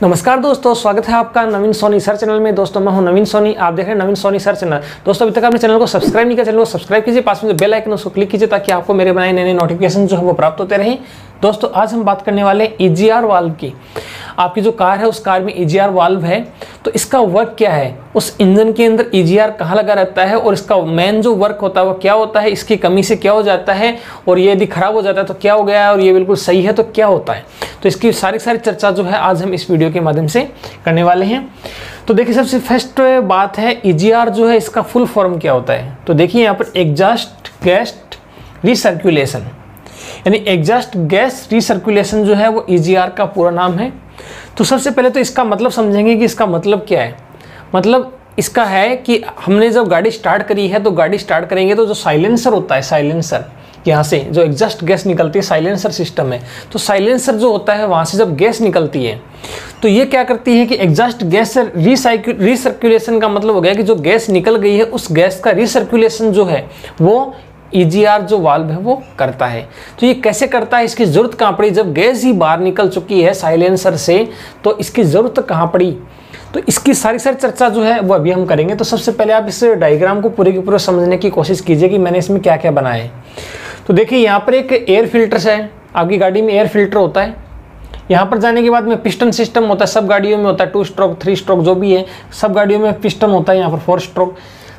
नमस्कार दोस्तों, स्वागत है आपका नवीन सोनी सर चैनल में। दोस्तों मैं हूं नवीन सोनी, आप देख रहे हैं नवीन सोनी सर चैनल। दोस्तों अभी तक आपने चैनल को सब्सक्राइब नहीं किया, चैनल को सब्सक्राइब कीजिए, पास में जो बेल आइकन उसको क्लिक कीजिए ताकि आपको मेरे बनाए नए नए नोटिफिकेशन जो है वो प्राप्त होते रहें। दोस्तों आज हम बात करने वाले हैं ईजीआर वाल्व की। आपकी जो कार है उस कार में ईजीआर वाल्व है, तो इसका वर्क क्या है, उस इंजन के अंदर ईजीआर कहाँ लगा रहता है और इसका मेन जो वर्क होता है वो क्या होता है, इसकी कमी से क्या हो जाता है, और ये यदि खराब हो जाता है तो क्या हो गया है, और ये बिल्कुल सही है तो क्या होता है। तो इसकी सारी चर्चा जो है आज हम इस वीडियो के माध्यम से करने वाले हैं। तो देखिए सबसे फर्स्ट बात है ईजीआर जो है इसका फुल फॉर्म क्या होता है। तो देखिए यहाँ पर एग्जॉस्ट गैस रिसर्कुलेशन, यानी एग्जॉस्ट गैस रिसर्कुलेशन जो है वो ईजीआर का पूरा नाम है। तो सबसे पहले तो इसका मतलब समझेंगे कि इसका मतलब क्या है। मतलब इसका है कि हमने जब गाड़ी स्टार्ट करी है तो गाड़ी स्टार्ट करेंगे तो जो साइलेंसर होता है, साइलेंसर यहाँ से जो एग्जॉस्ट गैस निकलती है, साइलेंसर सिस्टम है, तो साइलेंसर जो होता है वहाँ से जब गैस निकलती है तो ये क्या करती है कि एग्जॉस्ट गैस से रिसर्कुलेशन का मतलब हो गया कि जो गैस निकल गई है उस गैस का रिसर्कुलेशन जो है वो ईजीआर जो वाल्व है वो करता है। तो ये कैसे करता है, इसकी ज़रूरत कहाँ पड़ी, जब गैस ही बाहर निकल चुकी है साइलेंसर से तो इसकी ज़रूरत कहाँ पड़ी। तो इसकी सारी चर्चा जो है वो अभी हम करेंगे। तो सबसे पहले आप इस डायग्राम को पूरे के पूरे समझने की कोशिश कीजिए कि मैंने इसमें क्या क्या बनाया है। तो देखिए यहाँ पर एक एयर फिल्टर है, आपकी गाड़ी में एयर फिल्टर होता है। यहाँ पर जाने के बाद में पिस्टन सिस्टम होता है, सब गाड़ियों में होता है, 2 स्ट्रोक 3 स्ट्रोक जो भी है सब गाड़ियों में पिस्टन होता है, यहाँ पर 4 स्ट्रोक।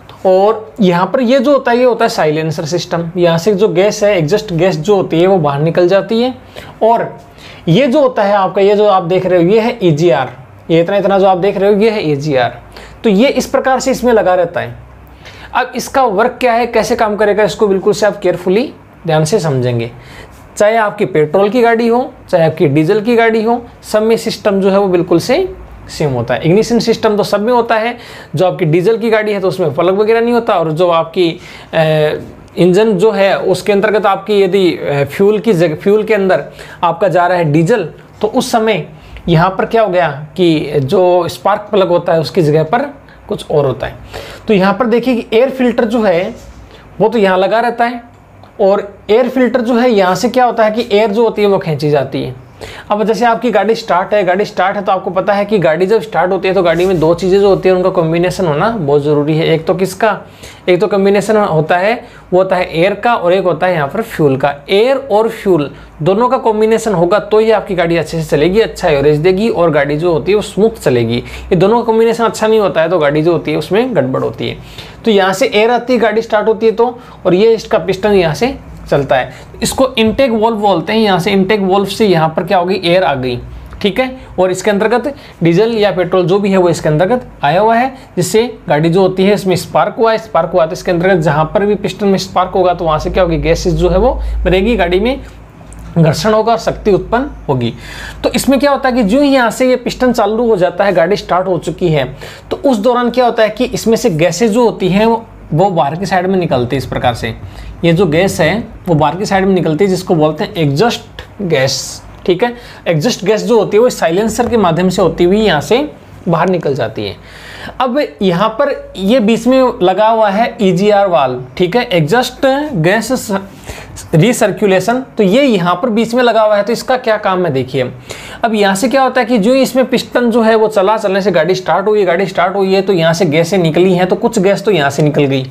और यहाँ पर ये जो होता है ये होता है साइलेंसर सिस्टम। यहाँ से जो गैस है, एग्जॉस्ट गैस जो होती है वो बाहर निकल जाती है। और ये जो होता है आपका, ये जो आप देख रहे हो ये है ईजीआर, ये इतना जो आप देख रहे हो ये है ईजीआर। तो ये इस प्रकार से इसमें लगा रहता है। अब इसका वर्क क्या है, कैसे काम करेगा, इसको बिल्कुल से आप केयरफुली ध्यान से समझेंगे। चाहे आपकी पेट्रोल की गाड़ी हो, चाहे आपकी डीजल की गाड़ी हो, सब में सिस्टम जो है वो बिल्कुल से सेम होता है। इग्निशन सिस्टम तो सब में होता है। जो आपकी डीजल की गाड़ी है तो उसमें प्लग वगैरह नहीं होता, और जो आपकी इंजन जो है उसके अंतर्गत आपकी यदि फ्यूल की जगह, फ्यूल के अंदर आपका जा रहा है डीजल, तो उस समय यहाँ पर क्या हो गया कि जो स्पार्क प्लग होता है उसकी जगह पर कुछ और होता है। तो यहाँ पर देखिए कि एयर फिल्टर जो है वो तो यहाँ लगा रहता है, और एयर फिल्टर जो है यहाँ से क्या होता है कि एयर जो होती है वो खींची जाती है। अब जैसे आपकी गाड़ी स्टार्ट है तो आपको पता है कि गाड़ी जब स्टार्ट होती है तो गाड़ी में 2 चीज़ें जो होती है उनका कॉम्बिनेशन होना बहुत ज़रूरी है। एक तो किसका, एक तो कॉम्बिनेशन होता है वो होता है एयर का, और एक होता है यहाँ पर फ्यूल का। एयर और फ्यूल दोनों का कॉम्बिनेशन होगा तो ही आपकी गाड़ी अच्छे से चलेगी, अच्छा एवरेज देगी और गाड़ी जो होती है वो स्मूथ चलेगी। ये दोनों का कॉम्बिनेशन अच्छा नहीं होता है तो गाड़ी जो होती है उसमें गड़बड़ होती है। तो यहाँ से एयर आती है, गाड़ी स्टार्ट होती है तो, और ये इसका पिस्टन यहाँ से चलता है। इसको इनटेक वॉल्व बोलते हैं। यहाँ से इनटेक वॉल्व से यहाँ पर क्या हो गई, एयर आ गई, ठीक है। और इसके अंतर्गत डीजल या पेट्रोल जो भी है वो इसके अंतर्गत आया हुआ है, जिससे गाड़ी जो होती है इसमें स्पार्क हुआ तो इसके अंतर्गत जहाँ पर भी पिस्टन में स्पार्क होगा तो वहाँ से क्या होगी, गैसेज जो है वो बनेगी, गाड़ी में घर्षण होगा, शक्ति उत्पन्न होगी। तो इसमें क्या होता है कि जो ही यहाँ से ये पिस्टन चालू हो जाता है, गाड़ी स्टार्ट हो चुकी है, तो उस दौरान क्या होता है कि इसमें से गैसेज जो होती हैं वो बाहर की साइड में निकलती है। इस प्रकार से ये जो गैस है वो बाहर की साइड में निकलती है, जिसको बोलते हैं एग्जॉस्ट गैस, ठीक है। एग्जॉस्ट गैस जो होती है वो साइलेंसर के माध्यम से होती हुई यहाँ से बाहर निकल जाती है। अब यहाँ पर ये बीच में लगा हुआ है ईजीआर वाल्व, ठीक है, एग्जॉस्ट गैस रिसर्कुलेशन। तो ये यहाँ पर बीच में लगा हुआ है, तो इसका क्या काम है देखिए। अब यहाँ से क्या होता है कि जो इसमें पिस्टन जो है वो चलने से गाड़ी स्टार्ट हुई है तो यहाँ से गैसें निकली हैं, तो कुछ गैस तो यहाँ से निकल गई।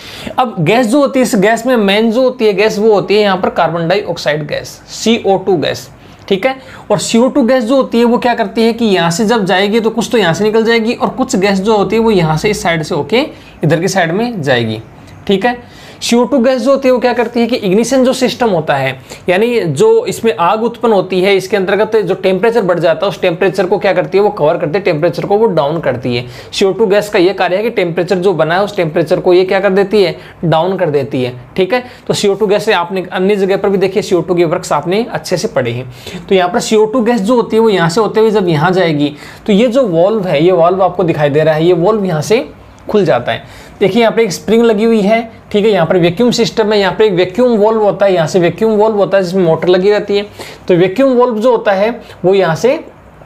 अब गैस जो होती है, इस गैस में मेन जो होती है गैस वो होती है यहाँ पर carbon dioxide gas, CO2 gas, ठीक है। और CO2 गैस जो होती है वो क्या करती है कि यहाँ से जब जाएगी तो कुछ तो यहाँ से निकल जाएगी, और कुछ गैस जो होती है वो यहाँ से इस साइड से होके इधर की साइड में जाएगी, ठीक है। CO2 गैस जो होती है वो क्या करती है कि इग्निशन जो सिस्टम होता है, यानी जो इसमें आग उत्पन्न होती है, इसके अंतर्गत जो टेम्परेचर बढ़ जाता है उस टेम्परेचर को क्या करती है, वो कवर करते हैं, टेम्परेचर को वो डाउन करती है। CO2 गैस का ये कार्य है कि टेम्परेचर जो बना है उस टेम्परेचर को ये क्या कर देती है, डाउन कर देती है, ठीक है। तो CO2 गैस से आपने अन्य जगह पर भी देखिए CO2 के वर्क्स आपने अच्छे से पढ़े हैं। तो यहाँ पर CO2 गैस जो होती है वो यहाँ से होते हुए जब यहाँ जाएगी तो ये जो वॉल्व है, ये वॉल्व आपको दिखाई दे रहा है, ये वॉल्व यहाँ से खुल जाता है। देखिए यहाँ पर एक स्प्रिंग लगी हुई है, ठीक है। यहाँ पर वैक्यूम सिस्टम है, यहाँ पर एक वैक्यूम वॉल्व होता है, यहाँ से वैक्यूम वॉल्व होता है जिसमें मोटर लगी रहती है। तो वैक्यूम वॉल्व जो होता है वो यहाँ से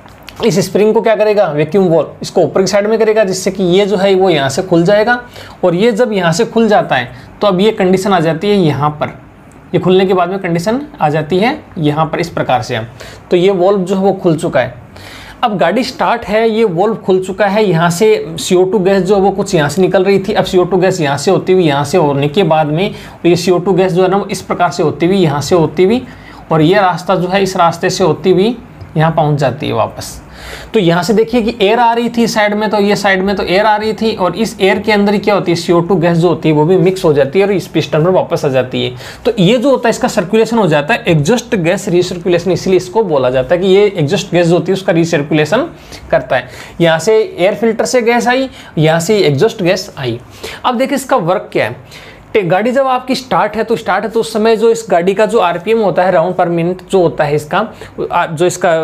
इस स्प्रिंग को क्या करेगा, वैक्यूम वॉल्व इसको ऊपर की साइड में करेगा, जिससे कि ये जो है वो यहाँ से खुल जाएगा। और ये जब यहाँ से खुल जाता है तो अब ये कंडीशन आ जाती है यहाँ पर, ये खुलने के बाद में कंडीशन आ जाती है यहाँ पर इस प्रकार से। तो ये वॉल्व जो है वो खुल चुका है। अब गाड़ी स्टार्ट है, ये वॉल्व खुल चुका है, यहाँ से CO2 गैस जो है वो कुछ यहाँ से निकल रही थी। अब CO2 गैस यहाँ से होती हुई, यहाँ से होने के बाद में ये CO2 गैस जो है ना वो इस प्रकार से होती हुई, यहाँ से होती हुई, और ये रास्ता जो है इस रास्ते से होती हुई यहाँ पहुँच जाती है वापस। तो यहाँ से देखिए कि एयर आ रही थी साइड में, तो ये साइड में तो एयर आ रही थी, और इस एयर के अंदर क्या होती है, CO2 गैस जो होती है वो भी मिक्स हो जाती है और इस पिस्टन में वापस आ जाती है। तो ये जो होता है इसका सर्कुलेशन हो जाता है एग्जॉस्ट गैस रिसर्कुलेशन, इसलिए इसको बोला जाता है कि ये एग्जॉस्ट गैस जो होती है उसका रिसर्कुलेशन करता है। यहाँ से एयर फिल्टर से गैस आई, यहाँ से एग्जॉस्ट गैस आई। अब देखिए इसका वर्क क्या है। गाड़ी जब आपकी स्टार्ट है तो उस समय जो इस गाड़ी का जो RPM होता है, राउंड पर मिनट जो होता है इसका, जो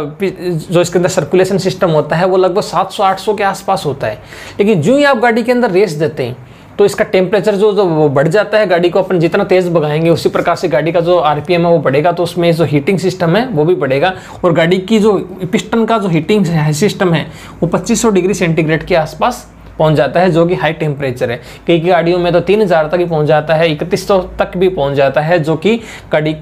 इसके अंदर सर्कुलेशन सिस्टम होता है वो लगभग 700-800 के आसपास होता है। लेकिन जो ही आप गाड़ी के अंदर रेस देते हैं तो इसका टेम्परेचर जो वो बढ़ जाता है। गाड़ी को अपन जितना तेज़ भगाएंगे उसी प्रकार से गाड़ी का जो RPM है वो बढ़ेगा, तो उसमें जो हीटिंग सिस्टम है वो भी बढ़ेगा, और गाड़ी की जो पिस्टन का जो हीटिंग सिस्टम है वो 2500 डिग्री सेंटीग्रेड के आसपास पहुंच जाता है, जो कि हाई टेम्परेचर है। कई गाड़ियों में तो 3000 तक ही पहुंच जाता है, 3100 तक भी पहुंच जाता है, जो कि गाड़ी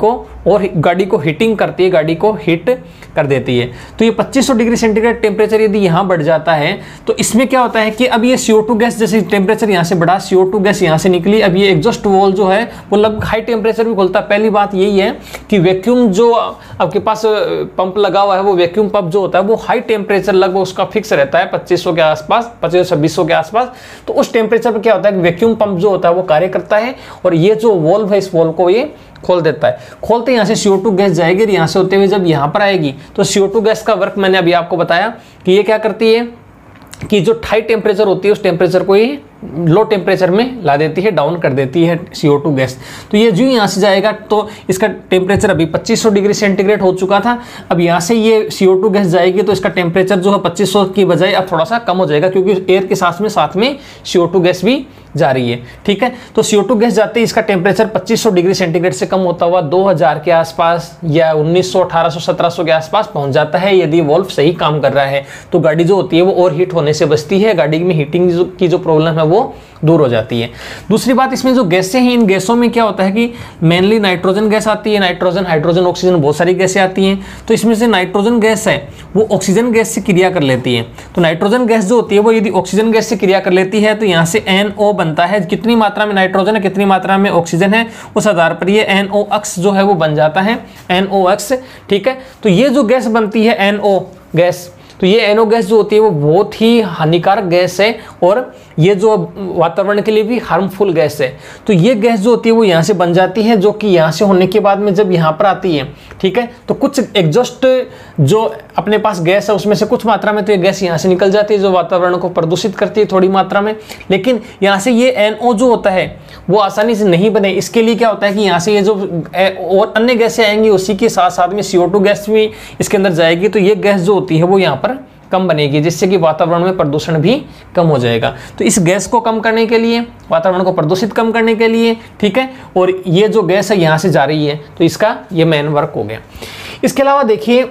को हीटिंग करती है, गाड़ी को हीट कर देती है। तो ये 2500 डिग्री सेंटीग्रेड टेम्परेचर यदि यहाँ बढ़ जाता है तो इसमें क्या होता है कि अब ये CO2 गैस, जैसे टेम्परेचर यहाँ से बढ़ा, CO2 गैस यहाँ से निकली, अब ये एग्जॉस्ट वॉल्व जो है वो लगभग हाई टेम्परेचर भी खुलता है। पहली बात यही है कि वैक्यूम जो आपके पास पंप लगा हुआ है वो वैक्यूम पंप जो होता है वो हाई टेम्परेचर लगभग उसका फिक्स रहता है 2500 के आसपास, 2500-2600 के आसपास। तो उस टेम्परेचर पर क्या होता है कि वैक्यूम पंप जो होता है वो कार्य करता है, और ये जो वॉल्व है इस वॉल्व को ये खोल देता है। खोलते यहाँ से CO2 गैस जाएगी, यहाँ से होते हुए जब यहाँ पर आएगी तो CO2 गैस का वर्क मैंने अभी आपको बताया कि ये क्या करती है कि जो हाई टेम्परेचर होती है उस टेम्परेचर को ये लो टेम्परेचर में ला देती है, डाउन कर देती है CO2 गैस। तो ये जो यहाँ से जाएगा तो इसका टेम्परेचर अभी 2500 डिग्री सेंटीग्रेड हो चुका था। अब यहाँ से ये CO2 गैस जाएगी तो इसका टेम्परेचर जो है 2500 की बजाय अब थोड़ा सा कम हो जाएगा, क्योंकि एयर के साथ में CO2 गैस भी जा रही है। ठीक है, तो CO2 गैस जाते ही इसका टेम्परेचर 2500 डिग्री सेंटीग्रेड से कम होता हुआ 2000 के आसपास या 1900, 1800, 1700 के आसपास पहुंच जाता है। यदि वॉल्व सही काम कर रहा है तो गाड़ी जो होती है वो ओवर हीट होने से बचती है, गाड़ी में हीटिंग की जो प्रॉब्लम है वो दूर हो जाती है। दूसरी बात, इसमें जो गैसें हैं इन गैसों में क्या होता है कि मेनली नाइट्रोजन गैस आती है, नाइट्रोजन, हाइड्रोजन, ऑक्सीजन, बहुत सारी गैसें आती हैं। तो इसमें से नाइट्रोजन गैस है वो ऑक्सीजन गैस से क्रिया कर लेती है। तो नाइट्रोजन गैस जो होती है वो यदि ऑक्सीजन गैस से क्रिया कर लेती है तो यहाँ से NO बनता है। कितनी मात्रा में नाइट्रोजन है, कितनी मात्रा में ऑक्सीजन है, उस आधार पर ये NOx जो है वो बन जाता है, NOx। ठीक है, तो ये जो गैस बनती है NO गैस, तो ये NO गैस जो होती है वो बहुत ही हानिकारक गैस है, और ये जो वातावरण के लिए भी हार्मफुल गैस है। तो ये गैस जो होती है वो यहाँ से बन जाती है, जो कि यहाँ से होने के बाद में जब यहाँ पर आती है, ठीक है, तो कुछ एग्जॉस्ट जो अपने पास गैस है उसमें से कुछ मात्रा में तो ये गैस यहाँ से निकल जाती है, जो वातावरण को प्रदूषित करती है थोड़ी मात्रा में। लेकिन यहाँ से ये NO जो होता है वो आसानी से नहीं बने। इसके लिए क्या होता है कि यहाँ से ये जो और अन्य गैसें आएंगी उसी के साथ साथ में CO2 गैस भी इसके अंदर जाएगी, तो ये गैस जो होती है वो यहाँ पर कम बनेगी, जिससे कि वातावरण में प्रदूषण भी कम हो जाएगा। तो इस गैस को कम करने के लिए, वातावरण को प्रदूषित कम करने के लिए, ठीक है, और ये जो गैस है यहाँ से जा रही है तो इसका ये मेन वर्क हो गया। इसके अलावा देखिए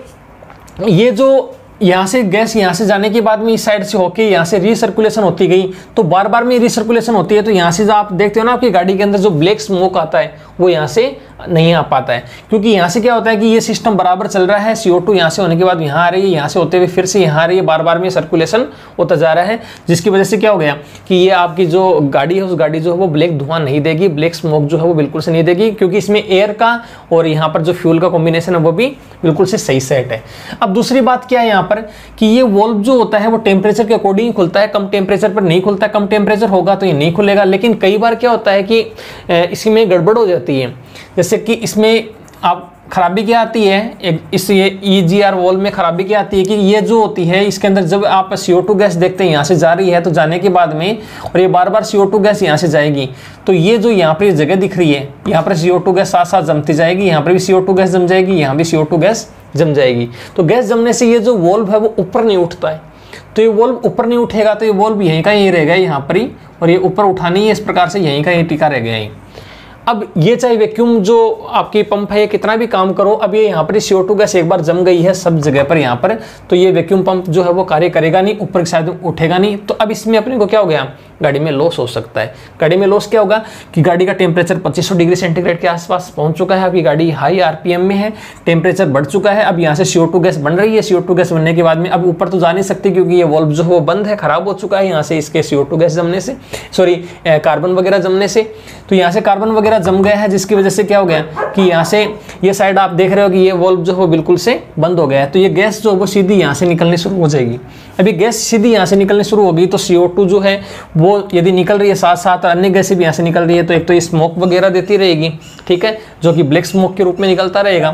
ये जो यहाँ से गैस यहाँ से जाने के बाद में इस साइड से होके यहाँ से रिसर्कुलेशन होती गई, तो बार बार में रिसर्कुलेशन होती है। तो यहाँ से जो आप देखते हो ना आपकी गाड़ी के अंदर जो ब्लैक स्मोक आता है वो यहाँ से नहीं आ पाता है, क्योंकि यहाँ से क्या होता है कि ये सिस्टम बराबर चल रहा है। CO2 यहाँ से होने के बाद यहाँ आ रही है, यहाँ से होते हुए फिर से यहाँ आ रही है, बार बार में सर्कुलेशन होता जा रहा है, जिसकी वजह से क्या हो गया कि ये आपकी जो गाड़ी है उस गाड़ी जो है वो ब्लैक धुआं नहीं देगी, ब्लैक स्मोक जो है वो बिल्कुल से नहीं देगी, क्योंकि इसमें एयर का और यहाँ पर जो फ्यूल का कॉम्बिनेशन है वो भी बिल्कुल से सही सेट है। अब दूसरी बात क्या है यहाँ पर कि ये वॉल्व जो होता है वो टेम्परेचर के अकॉर्डिंग खुलता है, कम टेम्परेचर पर नहीं खुलता। कम टेम्परेचर होगा तो ये नहीं खुलेगा। लेकिन कई बार क्या होता है कि इसमें गड़बड़ हो जाती है, जैसे कि इसमें आप खराबी क्या आती है, इस ये EGR वॉल्व में खराबी क्या आती है कि ये जो होती है इसके अंदर जब आप CO2 गैस देखते हैं यहाँ से जा रही है, तो जाने के बाद में और ये बार बार CO2 गैस यहाँ से जाएगी, तो ये जो यहाँ पर जगह दिख रही है यहाँ पर CO2 गैस साथ साथ जमती जाएगी, यहाँ पर भी CO2 गैस जम जाएगी, यहाँ भी CO2 गैस जम जाएगी। तो गैस जमने से ये जो वॉल्व है वो ऊपर नहीं उठता है। तो ये वॉल्व ऊपर नहीं उठेगा तो ये वॉल्व यहीं का यहीं रहेगा यहाँ पर ही, और ये ऊपर उठानी है इस प्रकार से यहीं का यहीं टिका रह गया है। अब ये चाहे वैक्यूम जो आपकी पंप है ये कितना भी काम करो, अब ये यहाँ पर CO2 गैस एक बार जम गई है सब जगह पर यहाँ पर, तो ये वैक्यूम पंप जो है वो कार्य करेगा नहीं, ऊपर की साइड उठेगा नहीं। तो अब इसमें अपने को क्या हो गया गाड़ी में लॉस हो सकता है। गाड़ी में लॉस क्या होगा कि गाड़ी का टेम्परेचर 2500 डिग्री सेंटीग्रेड के आसपास पहुंच चुका है, आपकी गाड़ी हाई आरपीएम में है, टेम्परेचर बढ़ चुका है, अब यहाँ से CO2 गैस बन रही है। CO2 गैस बनने के बाद में अब ऊपर तो जा नहीं सकती क्योंकि ये वाल्व जो है वो बंद है, खराब हो चुका है यहाँ से इसके CO2 गैस जमने से, सॉरी कार्बन वगैरह जमने से। तो यहाँ से कार्बन वगैरह जम गया है, जिसकी वजह से क्या हो गया कि यहाँ से ये साइड आप देख रहे हो कि ये वाल्व जो है वो बिल्कुल से बंद हो गया है। तो ये गैस जो है वो सीधी यहाँ से निकलनी शुरू हो जाएगी। अभी गैस सीधी यहाँ से निकलनी शुरू होगी तो CO2 जो है वो यदि निकल रही है साथ साथ अन्य गैसें भी यहाँ से निकल रही है, तो एक तो ये स्मोक वगैरह देती रहेगी, ठीक है, जो कि ब्लैक स्मोक के रूप में निकलता रहेगा।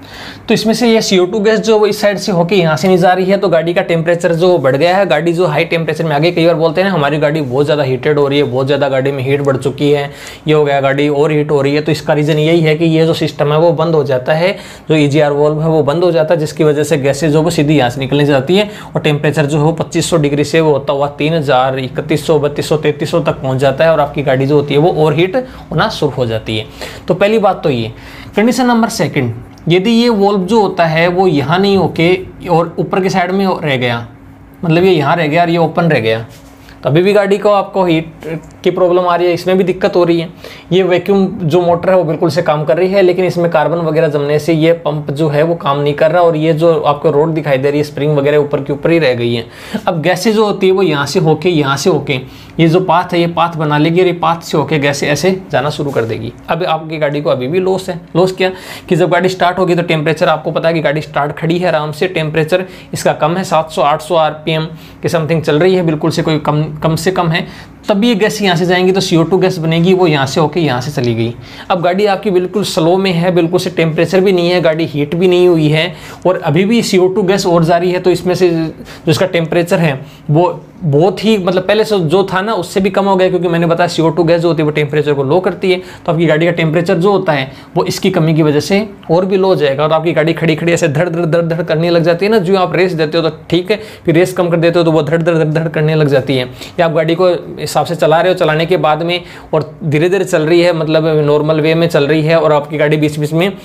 तो इसमें से ये CO2 गैस जो वो इस साइड से होके यहाँ से नहीं जा रही है, तो गाड़ी का टेम्परेचर जो बढ़ गया है, गाड़ी जो हाई टेम्परेचर में आ गई। कई बार बोलते हैं ना हमारी गाड़ी बहुत ज़्यादा हीटेड हो रही है, बहुत ज़्यादा गाड़ी में हीट बढ़ चुकी है, ये हो गया, गाड़ी और हीट हो रही है। तो इसका रीज़न यही है कि ये जो सिस्टम है वो बंद हो जाता है, जो EGR वाल्व है वो बंद हो जाता है, जिसकी वजह से गैसेज जो वो सीधी यहाँ से निकलने जाती है और टेम्परेचर जो है वो 2500 डिग्री से वो होता हुआ 3000, 3100, 3200, 3300 तक पहुँच जाता है और आपकी गाड़ी जो होती है वो ओवर हीट होना शुरू हो जाती है। तो पहली बात तो ये। कंडीशन नंबर सेकंड, यदि ये वॉल्व जो होता है वो यहाँ नहीं होके और ऊपर के साइड में रह गया, मतलब ये यहाँ रह गया और ये ओपन रह गया, तो अभी भी गाड़ी को आपको हीट की प्रॉब्लम आ रही है, इसमें भी दिक्कत हो रही है। ये वैक्यूम जो मोटर है वो बिल्कुल से काम कर रही है, लेकिन इसमें कार्बन वगैरह जमने से ये पंप जो है वो काम नहीं कर रहा और ये जो आपको रोड दिखाई दे रही है स्प्रिंग वगैरह ऊपर के ऊपर ही रह गई है। अब गैसें जो होती है वो यहाँ से होके ये जो पाथ है ये पाथ बना लेगी और ये पाथ से होके गैसें ऐसे जाना शुरू कर देगी। अब आपकी गाड़ी को अभी भी लॉस है। लॉस क्या कि जब गाड़ी स्टार्ट होगी तो टेम्परेचर आपको पता है कि गाड़ी स्टार्ट खड़ी है आराम से, टेम्परेचर इसका कम है, 700-800 आरपीएम के समथिंग चल रही है, बिल्कुल से कोई कम से कम है। तब ये गैस यहाँ से जाएंगी तो CO2 गैस बनेगी, वो यहाँ से होके यहाँ से चली गई। अब गाड़ी आपकी बिल्कुल स्लो में है, बिल्कुल से टेम्परेचर भी नहीं है, गाड़ी हीट भी नहीं हुई है और अभी भी CO2 गैस और जा रही है। तो इसमें से जो इसका टेम्परेचर है वो बहुत ही मतलब पहले से जो था ना उससे भी कम हो गया, क्योंकि मैंने बताया CO2 गैस जो होती है वो टेम्परेचर को लो करती है। तो आपकी गाड़ी का टेम्परेचर जो होता है वो इसकी कमी की वजह से और भी लो हो जाएगा और आपकी गाड़ी खड़ी खड़ी ऐसे धड़ धड़ धड़ धड़ करने लग जाती है ना। जो आप रेस देते हो तो ठीक है, फिर रेस कम कर देते हो तो वो धड़ धड़ धड़ धड़ करने लग जाती है। या आप गाड़ी को हिसाब से चला रहे हो, चलाने के बाद में और धीरे धीरे चल रही है, मतलब नॉर्मल वे में चल रही है और आपकी गाड़ी बीच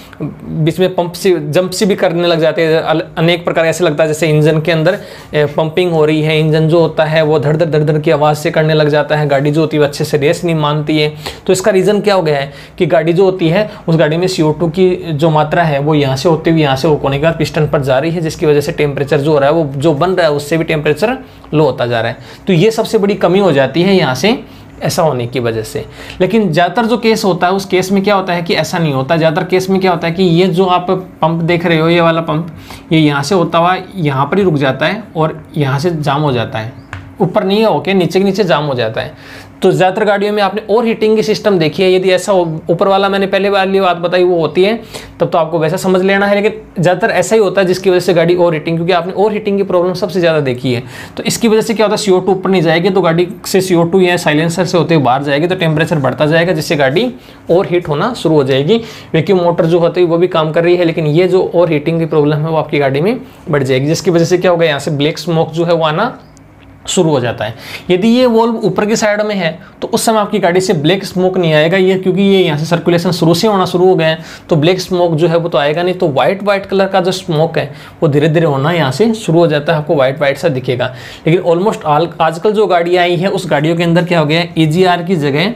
में पंप से जंप से भी करने लग जाती है। अनेक प्रकार ऐसे लगता है जैसे इंजन के अंदर पंपिंग हो रही है, इंजन जो होता है वो धड़ धड़ धड़ धड़ की आवाज़ से करने लग जाता है। गाड़ी जो होती है अच्छे से रेस नहीं मानती है। तो इसका रीज़न क्या हो गया है कि गाड़ी जो होती है उस गाड़ी में CO2 की जो मात्रा है वो यहाँ से होते हुए यहाँ से होने के बाद पिस्टन पर जा रही है, जिसकी वजह से टेम्परेचर जो हो रहा है वो जो बन रहा है उससे भी टेम्परेचर लो होता जा रहा है। तो ये सबसे बड़ी कमी हो जाती है यहाँ से ऐसा होने की वजह से। लेकिन ज़्यादातर जो केस होता है उस केस में क्या होता है कि ऐसा नहीं होता। ज़्यादातर केस में क्या होता है कि ये जो आप पंप देख रहे हो, ये वाला पंप, ये यहाँ से होता हुआ यहाँ पर ही रुक जाता है और यहाँ से जाम हो जाता है, ऊपर नहीं होके नीचे के नीचे जाम हो जाता है। तो ज़्यादातर गाड़ियों में आपने ओवर हीटिंग की सिस्टम देखी है। यदि ऐसा ऊपर वाला मैंने पहले वाली बात बताई वो होती है तब तो आपको वैसा समझ लेना है, लेकिन ज़्यादातर ऐसा ही होता है जिसकी वजह से गाड़ी ओवर हीटिंग, क्योंकि आपने ओवर हीटिंग की प्रॉब्लम सबसे ज़्यादा देखी है। तो इसकी वजह से क्या होता है, CO2 ऊपर नहीं जाएगी तो गाड़ी से CO2 या साइलेंसर से होते हुए बाहर जाएगी तो टेम्परेचर बढ़ता जाएगा, जिससे गाड़ी ओवर हीट होना शुरू हो जाएगी। वैक्यूम मोटर जो होती है वो भी काम कर रही है, लेकिन ये जो ओवर हीटिंग की प्रॉब्लम है वो आपकी गाड़ी में बढ़ जाएगी, जिसकी वजह से क्या होगा, यहाँ से ब्लैक स्मोक जो है वो आना शुरू हो जाता है। यदि ये वॉल्व ऊपर की साइड में है तो उस समय आपकी गाड़ी से ब्लैक स्मोक नहीं आएगा, ये क्योंकि ये यहाँ से सर्कुलेशन शुरू से होना शुरू हो गया है तो ब्लैक स्मोक जो है वो तो आएगा नहीं। तो वाइट कलर का जो स्मोक है वो धीरे धीरे होना यहाँ से शुरू हो जाता है, आपको वाइट सा दिखेगा। लेकिन ऑलमोस्ट आजकल जो गाड़ियाँ आई है उस गाड़ियों के अंदर क्या हो गया है, EGR की जगह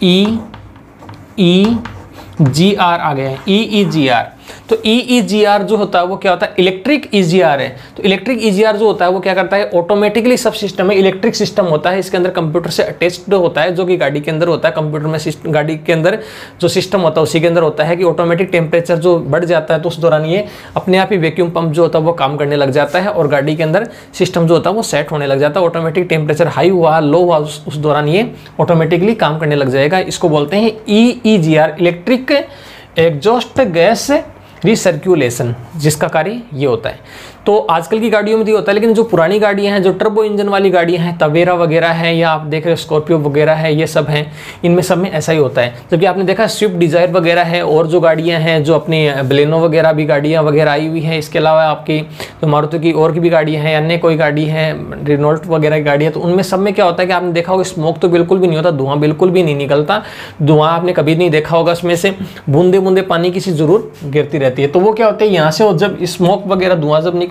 EEGR आ गया है, EEGR। तो EEGR जो होता है वो क्या होता है, इलेक्ट्रिक EGR है। तो इलेक्ट्रिक EGR जो होता है वो क्या करता है, ऑटोमेटिकली सब सिस्टम है, इलेक्ट्रिक सिस्टम होता है, इसके अंदर कंप्यूटर से अटैच्ड होता है, जो कि गाड़ी के अंदर होता है। कंप्यूटर में गाड़ी के अंदर जो सिस्टम होता है उसी के अंदर होता है कि ऑटोमेटिक टेम्परेचर जो बढ़ जाता है तो उस दौरान ये अपने आप ही वैक्यूम पंप जो होता है वो काम करने लग जाता है और गाड़ी के अंदर सिस्टम जो होता है वो सेट होने लग जाता है। ऑटोमेटिक टेम्परेचर हाई हुआ लो हुआ उस दौरान ये ऑटोमेटिकली काम करने लग जाएगा। इसको बोलते हैं EEGR, electric exhaust gas recirculation, जिसका कार्य ये होता है। तो आजकल की गाड़ियों में तो होता है, लेकिन जो पुरानी गाड़ियां हैं, जो टर्बो इंजन वाली गाड़ियां हैं, तवेरा वगैरह है या आप देख रहे हो स्कॉर्पियो वगैरह है, ये सब हैं, इनमें सब में ऐसा ही होता है। जबकि आपने देखा स्विफ्ट डिज़ायर वगैरह है और जो गाड़ियां हैं जो अपनी बलेनो वगैरह भी गाड़ियां वगैरह आई हुई हैं, इसके अलावा आपकी जो मारुति की और की भी गाड़ियाँ हैं, अन्य कोई गाड़ी है रेनॉल्ट वगैरह की गाड़ी है, तो उनमें सब में क्या होता है कि आपने देखा होगा स्मोक तो बिल्कुल भी नहीं होता, धुआं बिल्कुल भी नहीं निकलता। धुआं आपने कभी नहीं देखा होगा, उसमें से बूंदे बूंदे पानी की सी जरूर गिरती रहती है। तो वो क्या होता है, यहाँ से जब स्मोक वगैरह धुआं जब निकल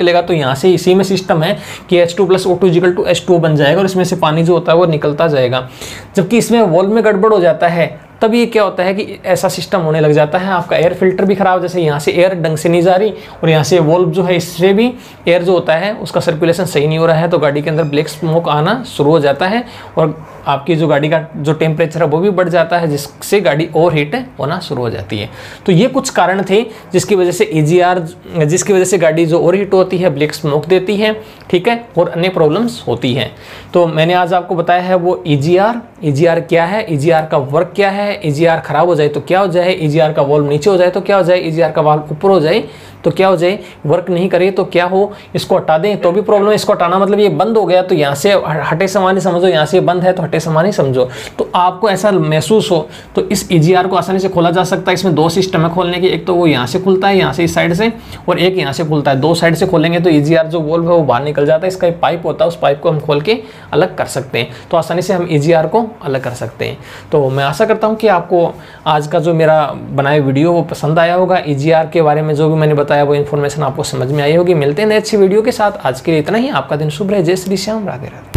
निकलेगा तो यहाँ से इसी में सिस्टम है कि H2 + O2 = H2O बन जाएगा और इसमें से पानी जो होता है वो निकलता जाएगा। जबकि इसमें वॉल्व में गड़बड़ हो जाता है, तब ये क्या होता है कि ऐसा सिस्टम होने लग जाता है, आपका एयर फिल्टर भी खराब, जैसे यहाँ से एयर ढंग से नहीं जा रही और यहाँ से वॉल्व जो है इससे भी एयर जो होता है उसका सर्कुलेशन सही नहीं हो रहा है, तो गाड़ी के अंदर ब्लैक स्मोक आना शुरू हो जाता है और आपकी जो गाड़ी का जो टेम्परेचर है वो भी बढ़ जाता है, जिससे गाड़ी ओवरहीट होना शुरू हो जाती है। तो ये कुछ कारण थे जिसकी वजह से EGR, जिसकी वजह से गाड़ी जो ओवरहीट होती है, ब्लैक स्मोक देती है, ठीक है, और अन्य प्रॉब्लम्स होती हैं। तो मैंने आज आपको बताया है वो EGR क्या है, EGR का वर्क क्या है, EGR खराब हो जाए तो क्या हो जाए, EGR का वॉल्व नीचे हो जाए तो क्या हो जाए, EGR का वाल्व ऊपर हो जाए तो क्या हो जाए, वर्क नहीं करे तो क्या हो, इसको हटा दें तो भी प्रॉब्लम है। इसको हटाना मतलब ये बंद हो गया तो यहाँ से हटे समान ही समझो, यहाँ से बंद है तो हटे समान ही समझो। तो आपको ऐसा महसूस हो तो इस EGR को आसानी से खोला जा सकता है। इसमें 2 सिस्टम है खोलने की, एक तो वो यहाँ से खुलता है, यहाँ से इस साइड से, और एक यहाँ से खुलता है। 2 साइड से खोलेंगे तो EGR जो वॉल्व है वो बाहर निकल जाता है, इसका एक पाइप होता है, उस पाइप को हम खोल के अलग कर सकते हैं, तो आसानी से हम EGR को अलग कर सकते हैं। तो मैं आशा करता हूँ कि आपको आज का जो मेरा बनाया वीडियो वो पसंद आया होगा। EGR के बारे में जो भी मैंने बताया वो इन्फॉर्मेशन आपको समझ में आई होगी। मिलते हैं नई अच्छी वीडियो के साथ, आज के लिए इतना ही। आपका दिन शुभ रहे। जय श्री श्याम, राधे राधे।